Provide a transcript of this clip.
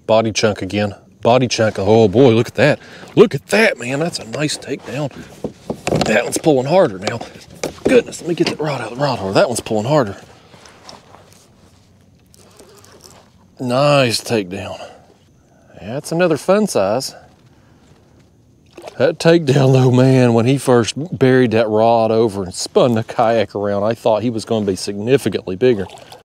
Body chunk again. Body chunk. Oh boy, look at that. Look at that, man. That's a nice takedown. That one's pulling harder now. Goodness, let me get that rod out of the rod holder. That one's pulling harder. Nice takedown. That's another fun size. That takedown though, man, when he first buried that rod over and spun the kayak around, I thought he was going to be significantly bigger.